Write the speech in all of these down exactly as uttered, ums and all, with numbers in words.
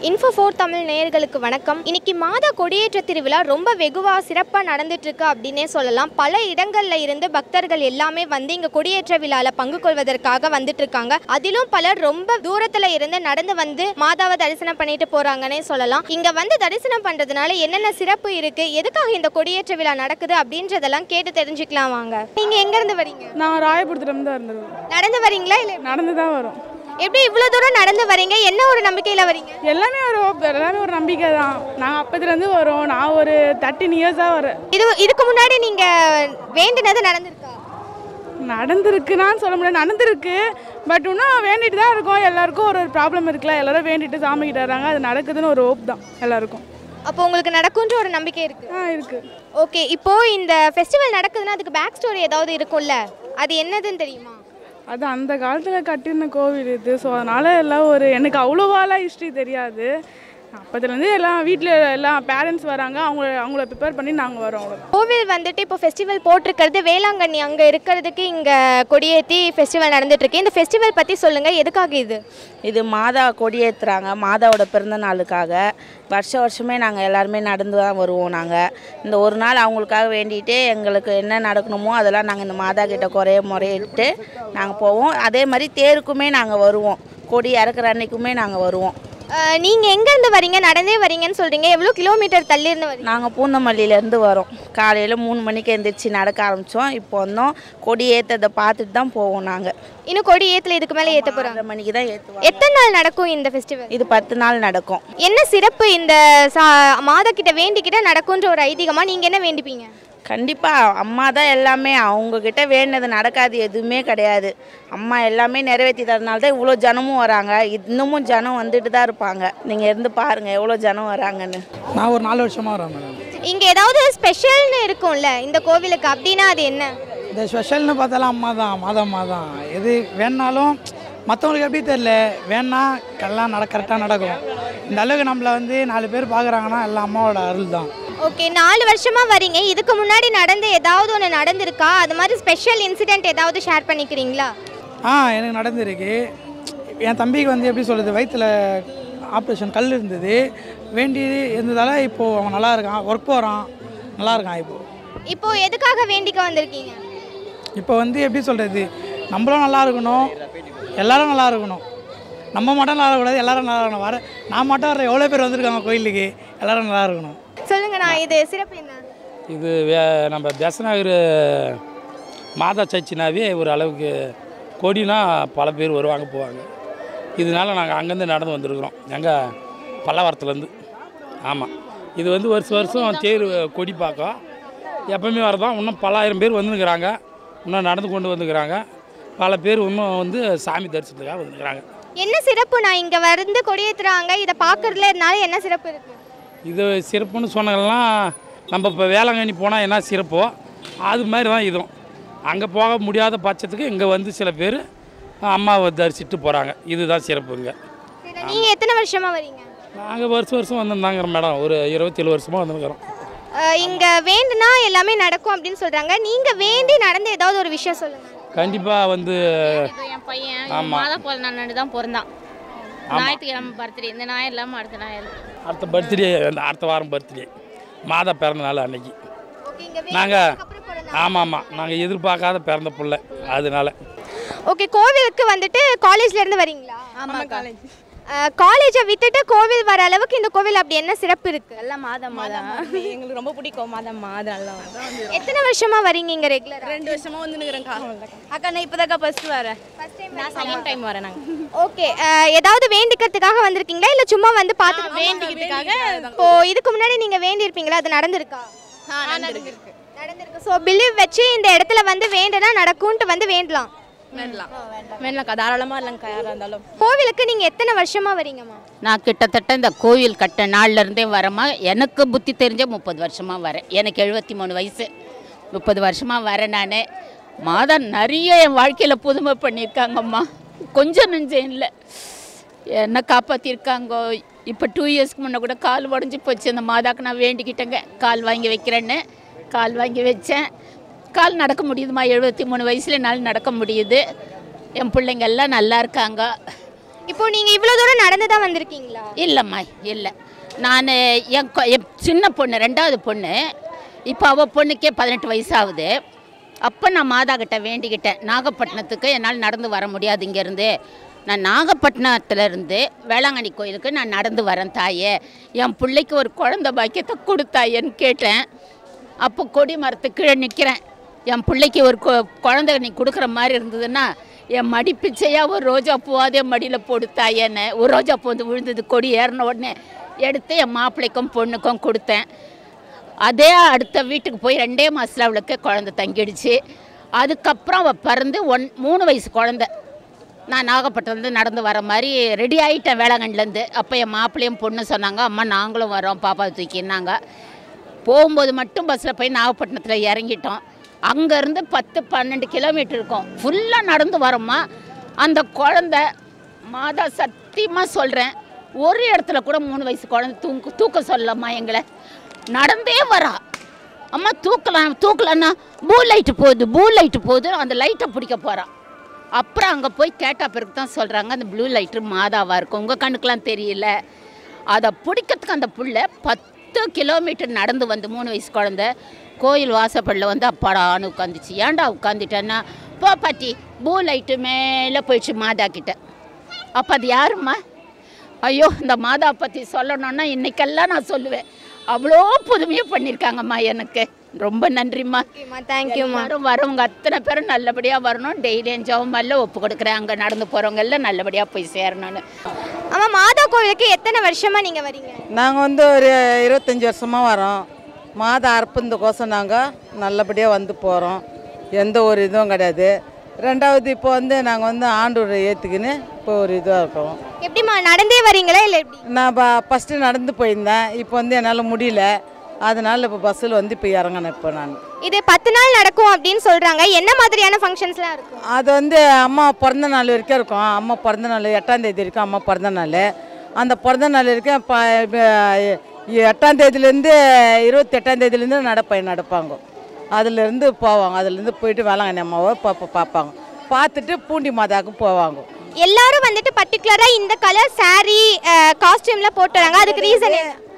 Info four Tamil நேயர்களுக்கு வணக்கம். இன்னைக்கு மாதா கொடியேற்ற திருவிழா ரொம்ப வெகுவா சிறப்பாக நடந்துட்டு இருக்கு அப்படின்னே சொல்லலாம். பல இடங்கள்ல இருந்து பக்தர்கள் எல்லாமே வந்து இங்க கொடியேற்ற விழாவில் பங்கு கொள்வதற்காக வந்துட்டு இருக்காங்க. அதிலும் பலர் ரொம்ப தூரத்துல இருந்து நடந்து வந்து மாதாவை தரிசனம் பண்ணிட்டு போறாங்கன்னே சொல்லலாம். இங்க வந்து தரிசனம் பண்றதுனால என்னென்ன சிறப்பு இருக்கு, எதுக்காக இந்த கொடியேற்ற விழா நடக்குது அப்படின்றதெல்லாம் கேட்டு தெரிஞ்சுக்கலாம் வாங்க. நீங்க எங்க இருந்து வரீங்க? நான் ராயபுரத்துல இருந்து இருந்தேன். நடந்து வரீங்களா இல்ல நடந்து தான் வரோம். எப்படி இவ்வளோ தூரம் நடந்து வரீங்க? என்ன ஒரு நம்பிக்கையில் வரீங்க? எல்லாமே ஒரு எல்லாமே ஒரு நம்பிக்கை தான். நாங்கள் அப்பத்துலேருந்து வரோம். நான் ஒரு தேர்ட்டின் இயர்ஸாக வரேன். இது இதுக்கு முன்னாடி நீங்கள் வேண்டினது நடந்திருக்கா? நடந்திருக்குன்னு சொல்ல முடியாது, நடந்திருக்கு. பட் இன்னும் வேண்டிட்டு தான் இருக்கோம். எல்லாருக்கும் ஒரு ஒரு ப்ராப்ளம் இருக்குல்ல, எல்லாரும் வேண்டிட்டு சாமி கிட்ட வராங்க. அது நடக்குதுன்னு ஒரு ஹோப் தான் எல்லாருக்கும். அப்போ உங்களுக்கு நடக்குன்ற ஒரு நம்பிக்கை இருக்கு? ஆ இருக்கு. ஓகே, இப்போது இந்த ஃபெஸ்டிவல் நடக்குதுன்னா அதுக்கு பேக் ஸ்டோரி ஏதாவது இருக்கும்ல, அது என்னதுன்னு தெரியுமா? அது அந்த காலத்தில் கட்டின கோவில் இது. ஸோ அதனால் எல்லாம் ஒரு எனக்கு அவ்வளோவாலாம் ஹிஸ்ட்ரி தெரியாது. அப்போதுலேருந்து எல்லாம் வீட்டில் எல்லாம் பேரண்ட்ஸ் வராங்க, அவங்கள அவங்கள ப்ரிப்பேர் பண்ணி நாங்கள் வரோம். அவ்வளோ கோவில் வந்துட்டு இப்போ ஃபெஸ்டிவல் போட்டிருக்கிறது வேளாங்கண்ணி, அங்கே இருக்கிறதுக்கு இங்கே கொடியேற்றி ஃபெஸ்டிவல் நடந்துட்டுருக்கு. இந்த ஃபெஸ்டிவல் பற்றி சொல்லுங்கள், எதுக்காக இது? இது மாதா கொடியேற்றுறாங்க, மாதாவோட பிறந்த நாளுக்காக. வருஷ வருஷமே நாங்கள் எல்லாருமே நடந்து தான் வருவோம். நாங்கள் இந்த ஒரு நாள் அவங்களுக்காக வேண்டிட்டு எங்களுக்கு என்ன நடக்கணுமோ அதெல்லாம் நாங்கள் இந்த மாதா கிட்ட குறைய முறையிட்டு நாங்கள் போவோம். அதே மாதிரி தேருக்குமே நாங்கள் வருவோம், கொடி இறக்குற அன்னைக்குமே நாங்கள் வருவோம். நீங்கள் எங்கேருந்து வரீங்க? நடந்தே வரீங்கன்னு சொல்கிறீங்க, எவ்வளோ கிலோமீட்டர் தள்ளியிருந்து வரீங்க? நாங்கள் பூந்தமல்லியிலேருந்து வரோம். காலையில் மூணு மணிக்கு எழுந்திரிச்சு நடக்க ஆரம்பித்தோம். இப்போ வந்தோம், கொடி ஏற்றதை பார்த்துட்டு தான் போவோம். நாங்கள் இன்னும் கொடி ஏற்றல, இதுக்கு மேலே ஏற்ற போகிறோம். ஆறு மணிக்கு தான் ஏற்றுவோம். எத்தனை நாள் நடக்கும் இந்த ஃபெஸ்டிவல்? இது பத்து நாள் நடக்கும். என்ன சிறப்பு இந்த சா மாதா கிட்ட வேண்டிக்கிட்ட நடக்குன்ற ஒரு ஐதீகமாக நீங்கள் என்ன வேண்டிப்பீங்க? கண்டிப்பாக அம்மா தான் எல்லாமே. அவங்கக்கிட்ட வேண்டினது நடக்காது எதுவுமே கிடையாது. அம்மா எல்லாமே நிறைவேற்றி தரனால தான் இவ்வளோ ஜனமும் வராங்க. இன்னமும் ஜனம் வந்துட்டு தான் இருப்பாங்க. நீங்கள் இருந்து பாருங்கள் எவ்வளோ ஜனம் வராங்கன்னு. நான் ஒரு நாலு வருஷமாக வரேன் மேடம். இங்கே ஏதாவது ஸ்பெஷல்னு இருக்கும்ல இந்த கோவிலுக்கு, அப்படின்னா அது என்ன? இந்த ஸ்பெஷல்னு பார்த்தாலும் அம்மா தான், மாதம்மா தான். எது வேணாலும் மற்றவங்களுக்கு எப்படி தெரில, வேணா எல்லாம் நட கரெக்டாக நடக்கும். இந்த அளவுக்கு நம்மளை வந்து நாலு பேர் பார்க்குறாங்கன்னா எல்லாம் அம்மாவோட அருள் தான். ஓகே, நாலு வருஷமாக வரீங்க. இதுக்கு முன்னாடி நடந்து ஏதாவது ஒன்று நடந்திருக்கா? அது மாதிரி ஸ்பெஷல் இன்சிடெண்ட் ஏதாவது ஷேர் பண்ணிக்கிறீங்களா? ஆ எனக்கு நடந்திருக்கு. என் தம்பிக்கு வந்து எப்படி சொல்கிறது, வயிற்றில் ஆப்ரேஷன் கல் இருந்தது, வேண்டி இருந்ததால் இப்போது அவன் நல்லா இருக்கான், ஒர்க் போகிறான், நல்லா இருக்கான். இப்போது இப்போது எதுக்காக வேண்டிக்க வந்திருக்கீங்க? இப்போ வந்து எப்படி சொல்கிறது, நம்மளும் நல்லா இருக்கணும், எல்லோரும் நல்லா இருக்கணும். நம்ம மட்டும் நல்லா இருக்கக்கூடாது, எல்லோரும் நல்லா இருக்கணும். வர நான் மட்டும் வர எவ்வளோ பேர் வந்திருக்காங்க கோயிலுக்கு, எல்லோரும் நல்லா இருக்கணும். சொல்லுங்கண்ணா, இது சிறப்பு என்ன? இது வே நம்ம பெசநகர் மாதா சர்ச்சினாவே ஒரு அளவுக்கு கொடினா பல பேர் வருவாங்க போவாங்க. இதனால் நாங்கள் அங்கேருந்து நடந்து வந்துருக்குறோம், எங்கள் பல்லவரத்துலேருந்து. ஆமாம், இது வந்து வருஷம் வருஷம் தேர் கொடி பார்க்கும் எப்போவுமே வரதான். இன்னும் பல்லாயிரம் பேர் வந்துருக்குறாங்க, இன்னும் நடந்து கொண்டு வந்துக்கிறாங்க. பல பேர் இன்னும் வந்து சாமி தரிசனத்துக்காக வந்துருக்குறாங்க. என்ன சிறப்பு? நான் இங்கே வந்து கொடியேற்றுறாங்க, இதை பார்க்குறதுல இருந்தால என்ன சிறப்பு இருக்குது? இது சிறப்புன்னு சொன்னதெல்லாம் நம்ம இப்போ வேளாங்கண்ணி போனால் என்ன சிறப்போ அது மாதிரி தான் இதுவும். அங்கே போக முடியாத பட்சத்துக்கு இங்கே வந்து சில பேர் அம்மாவை தரிசிட்டு போகிறாங்க. இதுதான் சிறப்புங்க. நீங்கள் எத்தனை வருஷமாக வரீங்க? நாங்கள் வருஷம் வருஷம் வந்துருந்தாங்க மேடம், ஒரு இருபத்தேழு வருஷமாக வந்துருக்கிறோம். இங்கே வேண்டுனா எல்லாமே நடக்கும் அப்படின்னு சொல்கிறாங்க. நீங்கள் வேண்டி நடந்த ஏதாவது ஒரு விஷயம் சொல்லுங்கள். கண்டிப்பாக வந்து என் பையன் மாதா போல நான் தான் பிறந்தான். ஞாயிற்றுக்கிழமை பர்த்டே, இந்த ஞாயிறு இல்லாமல் அடுத்த ஞாயிறு அடுத்த பர்த்டே, அந்த அடுத்த வாரம் பர்த்டே, மாதா பிறந்த நாள் அன்னைக்கு. நாங்கள் ஆமாம் ஆமாம் நாங்கள் எதிர்பார்க்காத பிறந்த பிள்ளை, அதனால. ஓகே, கோவிலுக்கு வந்துட்டு காலேஜ்லேருந்து வரீங்களா? ஆமாம், காலேஜ். காலேஜை விட்டுட்டு கோவில் வர அளவுக்கு இந்த கோவில் அப்படி என்ன சிறப்பு இருக்குது? எல்லாம் மாதம்மா தான், எங்களுக்கு ரொம்ப பிடிக்கும் மாதம்மா, அதனால தான். எத்தனை வருஷமாக வரீங்க இங்கே ரெகுலர்? ரெண்டு வருஷமாக வந்து நிற்கிறேன். அக்கா நான் இப்போ தாக்கா ஃபஸ்ட்டு வரேன், நான் செகண்ட் டைம் வரேன். நாங்கள் ஓகே, ஏதாவது வேண்டிக்கிறதுக்காக வந்திருக்கீங்களா இல்லை சும்மா வந்து பார்த்துட்டு வேண்டிக்கிறதுக்காக? இப்போ இதுக்கு முன்னாடி நீங்கள் வேண்டியிருப்பீங்களா, அது நடந்திருக்கா? நடந்திருக்கு நடந்திருக்கு. ஸோ பிலீவ் வச்சு இந்த இடத்துல வந்து வேண்டுனா நடக்கும்ட்டு வந்து வேண்டலாம். வேண்டலாம் வேண்டலாம்க்கா, தாராளமாக இல்லைங்கக்கா. யாராக இருந்தாலும் கோவிலுக்கு நீங்கள் எத்தனை வருஷமாக வரீங்கம்மா? நான் கிட்டத்தட்ட இந்த கோவில் கட்ட நாள்லேருந்தே வரேம்மா. எனக்கு புத்தி தெரிஞ்ச முப்பது வருஷமாக வரேன். எனக்கு எழுபத்தி மூணு வயசு, முப்பது வருஷமாக வரேன் நான். மாதா நிறைய என் வாழ்க்கையில் புதுமை பண்ணியிருக்காங்கம்மா, கொஞ்சம் நெஞ்சம் இல்லை, என்னை காப்பாற்றிருக்காங்க. இப்போ டூ இயர்ஸ்க்கு முன்னே கூட கால் உடஞ்சி போச்சு. அந்த மாதாக்கு நான் வேண்டிக்கிட்டேங்க, கால் வாங்கி வைக்கிறேன்னு. கால் வாங்கி வச்சேன், கால் நடக்க முடியுதுமா. எழுபத்தி மூணு வயசுல என்னால் நடக்க முடியுது. என் பிள்ளைங்க எல்லாம் நல்லா இருக்காங்க. இப்போ நீங்கள் இவ்வளோ தூரம் நடந்து தான் வந்திருக்கீங்களா? இல்லைம்மா இல்லை, நான் என் கொ- என் சின்ன பொண்ணு ரெண்டாவது பொண்ணு, இப்போ அவள் பொண்ணுக்கே பதினெட்டு வயசு ஆகுது. அப்போ நான் மாதா கிட்ட வேண்டிக்கிட்டேன், நாகப்பட்டினத்துக்கு என்னால் நடந்து வர முடியாது இங்கேருந்து, நான் நாகப்பட்டினத்துலேருந்து வேளாங்கண்ணி கோயிலுக்கு நான் நடந்து வரேன் தாயே, என் பிள்ளைக்கு ஒரு குழந்த பாக்கியத்தை கொடுத்தாயேன்னு கேட்டேன். அப்போ கொடி மரத்துக்கு கீழே நிற்கிறேன், என் பிள்ளைக்கு ஒரு கொ குழந்தை நீ கொடுக்குற மாதிரி இருந்ததுன்னா என் மடி பிச்சையாக ஒரு ரோஜா பூவாதே மடியில் போடுத்தாயேன்னு. ஒரு ரோஜா பூ வந்து விழுந்தது, கொடி ஏறின உடனே எடுத்து என் மாப்பிள்ளைக்கும் பொண்ணுக்கும் கொடுத்தேன். அதே அடுத்த வீட்டுக்கு போய் ரெண்டே மாதத்தில் அவளுக்கு குழந்தை தங்கிடுச்சு. அதுக்கப்புறம் அவள் பிறந்து ஒன் மூணு வயசு குழந்தை. நான் நாகப்பட்டினத்துலேருந்து நடந்து வர மாதிரி ரெடி ஆகிட்டேன் வேளாங்கண்ணிலேருந்து. அப்போ என் மாப்பிள்ளையும் பொண்ணு சொன்னாங்க, அம்மா நாங்களும் வரோம் பாப்பா தூக்கினாங்க. போகும்போது மட்டும் பஸ்ஸில் போய் நாகப்பட்டினத்தில் இறங்கிட்டோம். அங்கேருந்து பத்து பன்னெண்டு கிலோமீட்டர் இருக்கும், ஃபுல்லாக நடந்து வரோம்மா. அந்த குழந்த மாதா சத்தியமாக சொல்கிறேன், ஒரு இடத்துல கூட மூணு வயசு குழந்தை தூக்கு தூக்க சொல்லம்மா, எங்களை நடந்தே வரா. அம்மா தூக்கலாம் தூக்கலன்னா பூ லைட்டு போகுது பூ லைட்டு போகுது அந்த லைட்டை பிடிக்க போகிறான். அப்புறம் அங்கே போய் கேட்டால் பிறகு தான் சொல்கிறாங்க அந்த ப்ளூ லைட்டு மாதாவாக இருக்கும், உங்கள் கண்ணுக்கெலாம் தெரியல. அதை பிடிக்கிறதுக்கு அந்த புள்ள பத்து கிலோமீட்டர் நடந்து வந்து மூணு வயசு குழந்த கோயில் வாசப்படில் வந்து அப்பாடான்னு உட்காந்துச்சு. ஏன்டா உட்காந்துட்டேன்னா, போ பாட்டி பூ லைட்டு மேலே போயிடுச்சு மாதா கிட்ட. அப்போ அது யாரும்மா? ஐயோ, இந்த மாதா பற்றி சொல்லணுன்னா இன்றைக்கெல்லாம் நான் சொல்லுவேன், அவ்வளோ புதுமையாக பண்ணியிருக்காங்கம்மா எனக்கு. ரொம்ப நன்றிம்மா. தேங்க்யூம்மா. எல்லாரும் வரவங்க அத்தனை பேரும் நல்லபடியாக வரணும். டெய்லியும் ஜெபமல்ல ஒப்பு கொடுக்குறேன், அங்கே நடந்து போகிறவங்க எல்லாம் நல்லபடியாக போய் சேரணும்னு. ஆமாம், மாதா கோவிலுக்கு எத்தனை வருஷமாக நீங்கள் வரீங்க? நாங்கள் வந்து ஒரு இருபத்தஞ்சி வருஷமாக வரோம். மாதா அர்ப்பந்தக்கோசம் நாங்கள் நல்லபடியாக வந்து போகிறோம், எந்த ஒரு இதுவும் கிடையாது. ரெண்டாவது இப்போ வந்து நாங்கள் வந்து ஆண்டோரை ஏற்றுக்கின்னு இப்போ ஒரு இதுவாக இருக்கோம். எப்படிம்மா, நடந்தே வரீங்களா இல்லை எப்படி? நான் ப ஃபஸ்ட்டு நடந்து போயிருந்தேன், இப்போ வந்து என்னால் முடியல, அதனால் இப்போ பஸ்ஸில் வந்து இப்போ இறங்கினேன். இப்போ நான் இது பத்து நாள் நடக்கும் அப்படின்னு சொல்கிறாங்க, என்ன மாதிரியான ஃபங்க்ஷன்ஸ்லாம் இருக்கும்? அது வந்து அம்மா பிறந்த நாள் வரைக்கும் இருக்கும். அம்மா பிறந்த நாள் எட்டாம் தேதி வரைக்கும் அம்மா பிறந்த நாள். அந்த பிறந்த நாள் வரைக்கும் ப எட்டாம் தேதியிலேருந்து இருபத்தி எட்டாம் தேதியிலேருந்து நடப்பயன் நடப்பாங்க. அதுலேருந்து போவாங்க, அதுலேருந்து போயிட்டு வேளாங்கண்ணி அம்மாவை பாப்பா பார்ப்பாங்க, பார்த்துட்டு பூண்டி மாதாவுக்கு போவாங்க. எல்லாரும் வந்துட்டு பர்டிகுலராக இந்த கலர் சாரீ காஸ்டியூமில் போட்டு வராங்க, அதுக்கு ரீசன்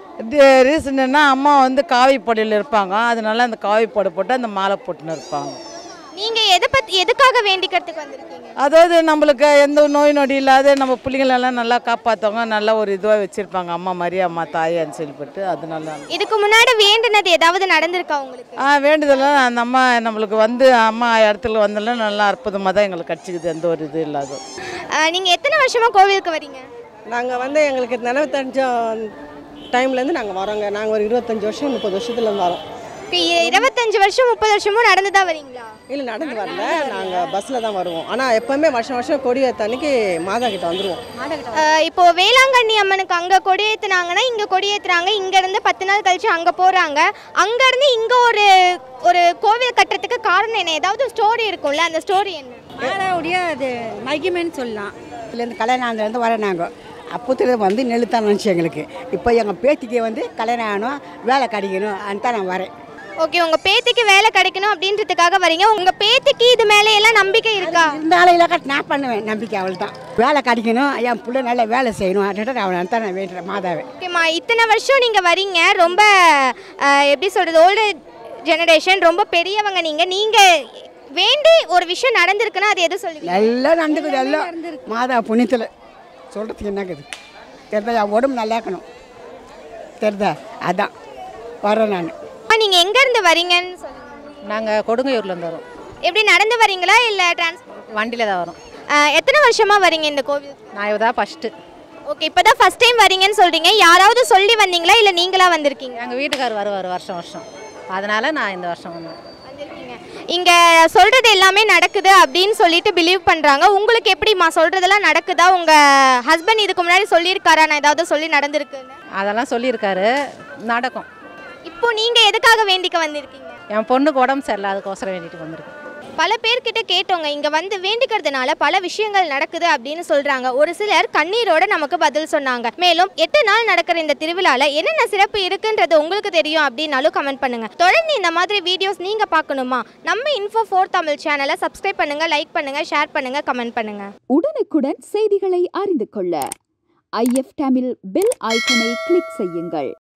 ரீசன் என்ன, அம்மா வந்து காவி பொடியில் இருப்பாங்க, அதனால அந்த காவி பொடை போட்டு அந்த மாலை போட்டுன்னு இருப்பாங்க. நீங்கள் எதை பற்றி எதுக்காக வேண்டிக்கிறதுக்கு வந்திருக்கீங்க? அதாவது நம்மளுக்கு எந்த நோய் நொடி இல்லாத நம்ம பிள்ளைங்களெல்லாம் நல்லா காப்பாற்றுவாங்க, நல்லா ஒரு இதுவாக வச்சுருப்பாங்க, அம்மா மாதிரி அம்மா தாயான்னு சொல்லிவிட்டு. அதனால இதுக்கு முன்னாடி வேண்டினது ஏதாவது நடந்திருக்கா உங்களுக்கு? ஆ வேண்டுதெல்லாம் அந்த அம்மா நம்மளுக்கு வந்து அம்மா இடத்துல வந்தாலும் நல்லா அற்புதமாக தான் எங்களுக்கு கிடச்சிக்குது, எந்த ஒரு இது இல்லாத. நீங்கள் எத்தனை வருஷமாக கோவிலுக்கு வரீங்க? நாங்கள் வந்து எங்களுக்கு நினைவத்தஞ்சம் டைம்லேருந்து நாங்கள் வரோங்க. நாங்கள் ஒரு இருபத்தஞ்சி வருஷம் முப்பது வருஷத்துலேருந்து வரோம். இருபத்தஞ்சு வருஷம் முப்பது வருஷமும் நடந்து தான் வரீங்களா? இல்லை, நடந்து வரல, நாங்கள் பஸ்ஸில் தான் வருவோம். ஆனால் எப்போவுமே வருஷம் வருஷம் கொடியேற்ற அன்னைக்கு மாதா கிட்ட வந்துடுவோம். இப்போ வேளாங்கண்ணி அம்மனுக்கு அங்கே கொடியேற்றுனாங்கன்னா இங்கே கொடியேற்றுறாங்க, இங்கேருந்து பத்து நாள் கழிச்சு அங்கே போகிறாங்க, அங்கேருந்து இங்கே ஒரு ஒரு கோவில் கட்டுறதுக்கு காரணம் என்ன? ஏதாவது ஸ்டோரி இருக்கும்ல, அந்த ஸ்டோரி என்ன? மாதாவுடைய அது மகிமைன்னு சொல்லலாம். இதுலேருந்து கல்யாணத்துலேருந்து வர நாங்கள் அப்போத்துல வந்து நெல்லுத்தான் நினச்சி எங்களுக்கு. இப்போ எங்கள் பேத்திக்கு வந்து கல்யாணம் ஆகணும், வேலை கிடைக்கணும் அதுதான் நான் வரேன். ஓகே, உங்கள் பேத்திக்கு வேலை கிடைக்கணும் அப்படின்றதுக்காக வரீங்க. உங்கள் பேத்திக்கு இது மேலே எல்லாம் நம்பிக்கை இருக்கா? இருந்தாலும் இல்லைக்கா நான் பண்ணுவேன், நம்பிக்கை அவள் தான். வேலை கிடைக்கணும், என் பிள்ளை நல்லா வேலை செய்யணும் அப்படின்ட்டு அவளை தான் நான் வேண்டுறேன் மாதாவை. ஓகேம்மா, இத்தனை வருஷம் நீங்கள் வரீங்க, ரொம்ப எப்படி சொல்கிறது, ஓல்டு ஜெனரேஷன், ரொம்ப பெரியவங்க நீங்கள். நீங்கள் வேண்டி ஒரு விஷயம் நடந்திருக்குன்னா அது எது சொல்லுவீங்க? எல்லாம் நடந்துக்குது, எல்லாம் மாதா புண்ணியத்தில் சொல்கிறதுக்கு என்னக்குது தெரியுதா, என் உடம்பு நல்லா இருக்கணும் தெரியுதா, அதான் வரேன் நான். நீங்கள் எங்கேருந்து வரீங்கன்னு சொல்லுங்கள். நாங்கள் கொடுங்கையூர்லேருந்து வரோம். எப்படி நடந்து வரீங்களா இல்லை டிரான்ஸ்போர்ட்? வண்டியில் தான் வரோம். எத்தனை வருஷமாக வரீங்க இந்த கோவில்? நான் இதான் ஃபஸ்ட்டு. ஓகே, இப்போ தான் ஃபஸ்ட் டைம் வரீங்கன்னு சொல்கிறீங்க, யாராவது சொல்லி வந்தீங்களா இல்லை நீங்களாக வந்திருக்கீங்க? எங்கள் வீட்டுக்கார் வருவார் வருஷம் வருஷம், அதனால் நான் இந்த வருஷம் வந்தேன். வந்திருக்கீங்க. இங்கே சொல்கிறது எல்லாமே நடக்குது அப்படின்னு சொல்லிட்டு பிலீவ் பண்ணுறாங்க. உங்களுக்கு எப்படிம்மா, சொல்கிறதெல்லாம் நடக்குதா? உங்கள் ஹஸ்பண்ட் இதுக்கு முன்னாடி சொல்லியிருக்காரா நான் ஏதாவது சொல்லி நடந்திருக்குன்னு? அதெல்லாம் சொல்லியிருக்காரு, நடக்கும். இப்போ நீங்கள் எதுக்காக வேண்டிக்க வந்திருக்கீங்க? என் பொண்ணுக்கு உடம்பு சரியில்லை, அதுக்கோசரம் வேண்டிட்டு வந்திருக்கேன். பல பேர்கிட்ட கேட்டோங்க, இங்கே வந்து வேண்டிக்கிறதுனால பல விஷயங்கள் நடக்குது அப்படின்னு சொல்கிறாங்க. ஒரு சிலர் கண்ணீரோட நமக்கு பதில் சொன்னாங்க. மேலும் எட்டு நாள் நடக்கிற இந்த திருவிழாவில் என்னென்ன சிறப்பு இருக்குன்றது உங்களுக்கு தெரியும் அப்படின்னாலும் கமெண்ட் பண்ணுங்கள். தொடர்ந்து இந்த மாதிரி வீடியோஸ் நீங்கள் பார்க்கணுமா? நம்ம இன்ஃபோ ஃபோர் தமிழ் சேனலை சப்ஸ்கிரைப் பண்ணுங்கள், லைக் பண்ணுங்கள், ஷேர் பண்ணுங்கள், கமெண்ட் பண்ணுங்கள். உடனுக்குடன் செய்திகளை அறிந்து கொள்ள ஐ எஃப் தமிழ் பெல் ஐக்கனை கிளிக் செய்யுங்கள்.